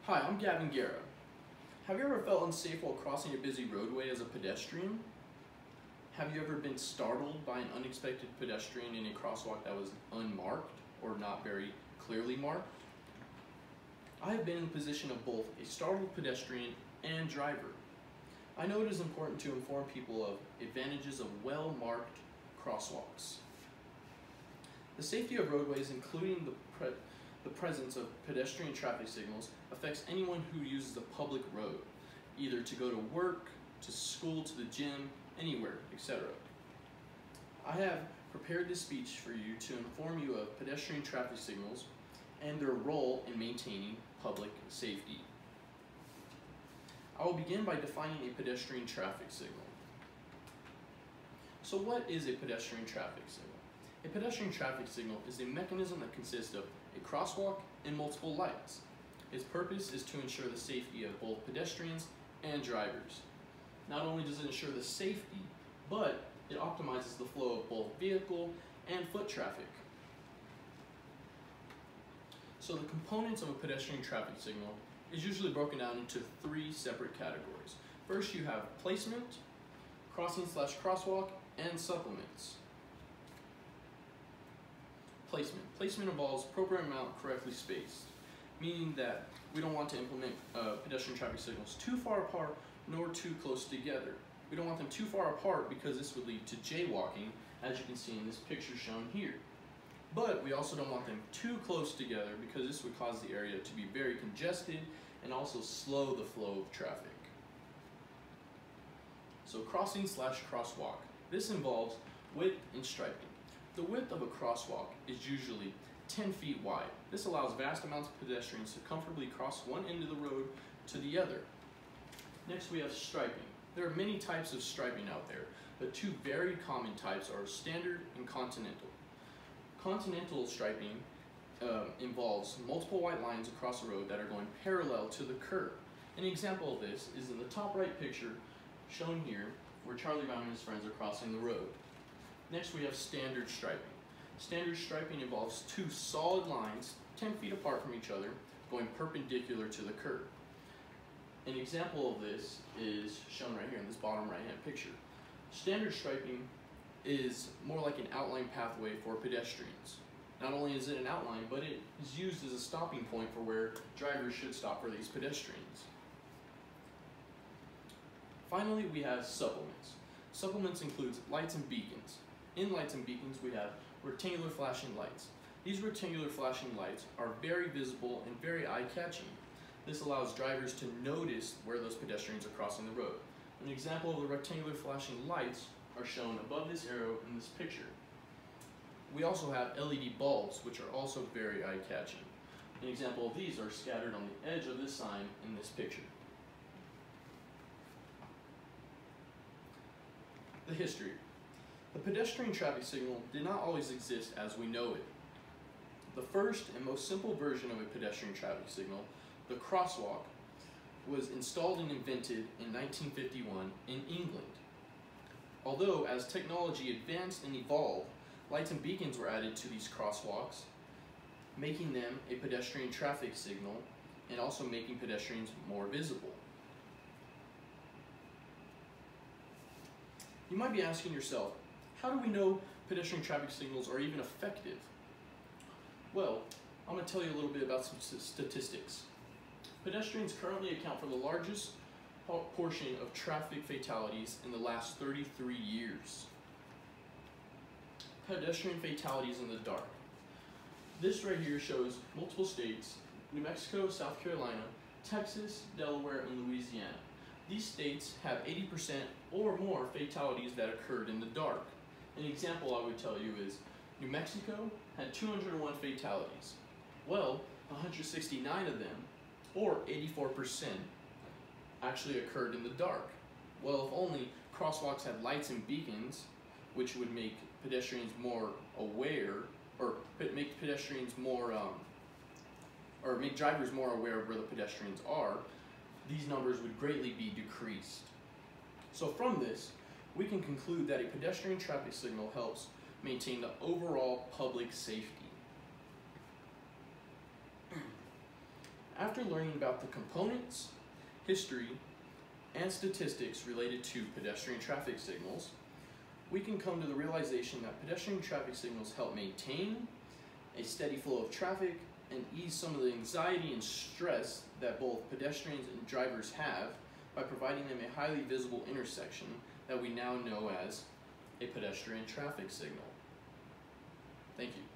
Hi, I'm Gavin Guerra. Have you ever felt unsafe while crossing a busy roadway as a pedestrian? Have you ever been startled by an unexpected pedestrian in a crosswalk that was unmarked or not very clearly marked? I have been in the position of both a startled pedestrian and driver. I know it is important to inform people of advantages of well-marked crosswalks. The safety of roadways, including the presence of pedestrian traffic signals, affects anyone who uses a public road, either to go to work, to school, to the gym, anywhere, etc. I have prepared this speech for you to inform you of pedestrian traffic signals and their role in maintaining public safety. I will begin by defining a pedestrian traffic signal. So what is a pedestrian traffic signal? A pedestrian traffic signal is a mechanism that consists of a crosswalk and multiple lights. Its purpose is to ensure the safety of both pedestrians and drivers. Not only does it ensure the safety, but it optimizes the flow of both vehicle and foot traffic. So the components of a pedestrian traffic signal is usually broken down into three separate categories. First, you have placement, crossing/crosswalk, and supplements. Placement involves proper amount correctly spaced, meaning that we don't want to implement pedestrian traffic signals too far apart nor too close together. We don't want them too far apart because this would lead to jaywalking, as you can see in this picture shown here. But we also don't want them too close together because this would cause the area to be very congested and also slow the flow of traffic. So crossing/crosswalk. This involves width and striping. The width of a crosswalk is usually 10 feet wide. This allows vast amounts of pedestrians to comfortably cross one end of the road to the other. Next, we have striping. There are many types of striping out there, but two very common types are standard and continental. Continental striping involves multiple white lines across the road that are going parallel to the curb. An example of this is in the top right picture shown here, where Charlie Brown and his friends are crossing the road. Next, we have standard striping. Standard striping involves two solid lines 10 feet apart from each other going perpendicular to the curb. An example of this is shown right here in this bottom right hand picture. Standard striping is more like an outline pathway for pedestrians. Not only is it an outline, but it is used as a stopping point for where drivers should stop for these pedestrians. Finally, we have supplements. Supplements includes lights and beacons. In lights and beacons, we have rectangular flashing lights. These rectangular flashing lights are very visible and very eye-catching. This allows drivers to notice where those pedestrians are crossing the road. An example of the rectangular flashing lights are shown above this arrow in this picture. We also have LED bulbs, which are also very eye-catching. An example of these are scattered on the edge of this sign in this picture. The history. The pedestrian traffic signal did not always exist as we know it. The first and most simple version of a pedestrian traffic signal, the crosswalk, was installed and invented in 1951 in England. Although, as technology advanced and evolved, lights and beacons were added to these crosswalks, making them a pedestrian traffic signal and also making pedestrians more visible. You might be asking yourself, how do we know pedestrian traffic signals are even effective? Well, I'm going to tell you a little bit about some statistics. Pedestrians currently account for the largest portion of traffic fatalities in the last 33 years. Pedestrian fatalities in the dark. This right here shows multiple states: New Mexico, South Carolina, Texas, Delaware, and Louisiana. These states have 80% or more fatalities that occurred in the dark. An example I would tell you is New Mexico had 201 fatalities. Well, 169 of them, or 84%, actually occurred in the dark. Well, if only crosswalks had lights and beacons, which would make pedestrians more aware, or make pedestrians more, or make drivers more aware of where the pedestrians are, these numbers would greatly be decreased. So from this, we can conclude that a pedestrian traffic signal helps maintain the overall public safety. After learning about the components, history, and statistics related to pedestrian traffic signals, we can come to the realization that pedestrian traffic signals help maintain a steady flow of traffic and ease some of the anxiety and stress that both pedestrians and drivers have by providing them a highly visible intersection that we now know as a pedestrian traffic signal. Thank you.